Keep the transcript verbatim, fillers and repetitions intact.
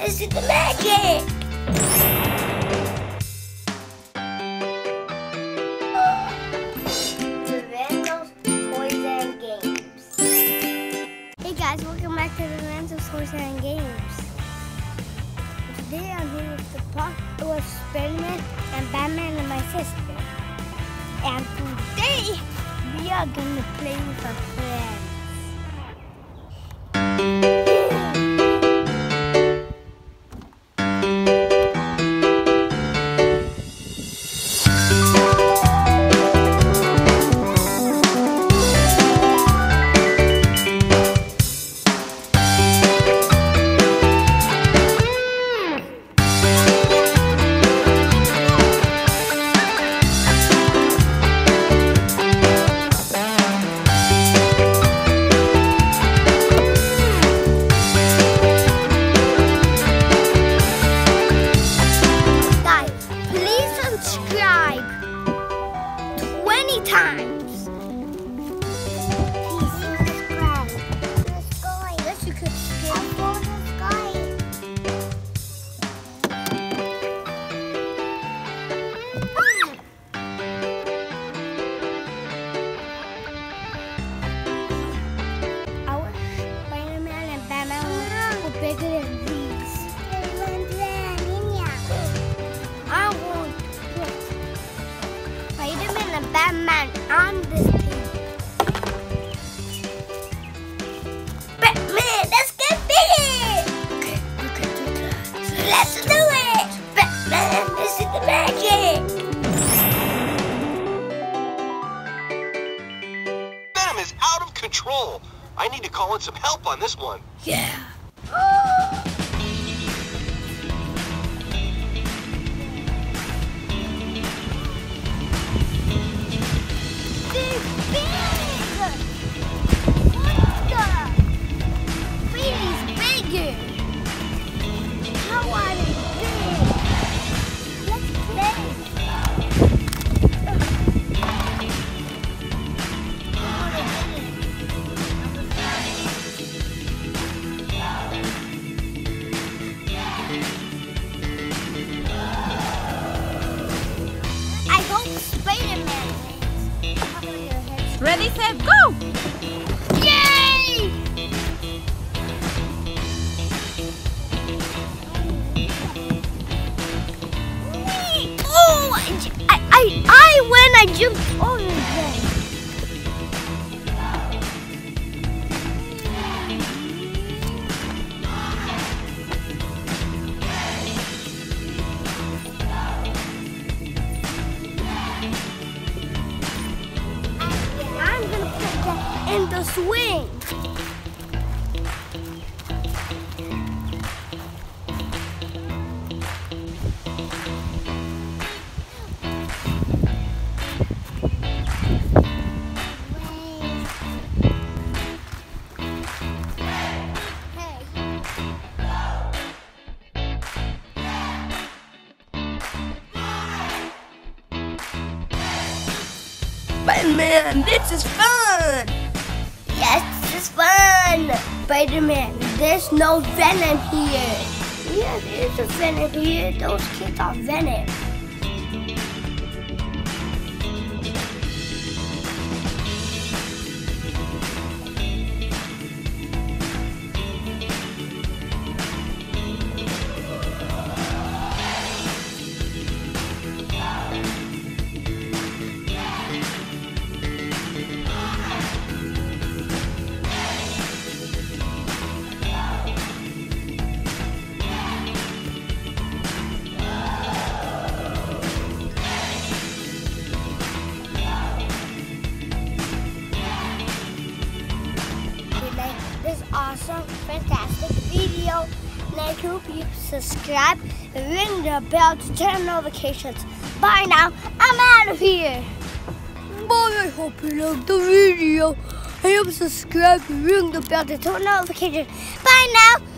this is the magic! Lorenzo's Toys and Games. Hey guys, welcome back to Lorenzo's Toys and Games. Today I'm here with the park with Spiderman and Batman and my sister. And today we are going to play with our friends. Times. Please subscribe. The sky. Yes, you could skip. I saw the sky. Our Spider-Man and Batman were bigger than these. I want to put Spider-Man and Batman on this table. Batman, let's get big! Okay, we can do that. Let's do it! Batman, this is the magic! Venom is out of control. I need to call in some help on this one. Yeah. Oh. Ready, set, go! Yay! Oh, I, I, I when I jumped over there. In the swing. Batman, this is fun! Yes, this is fun! Spider-Man, there's no venom here. Yeah, there's a venom here. Those kids are venom. Awesome, fantastic video, and I hope you subscribe and ring the bell to turn notifications. Bye now, I'm out of here. Bye, I hope you liked the video. I hope you subscribe and ring the bell to turn notifications. Bye now.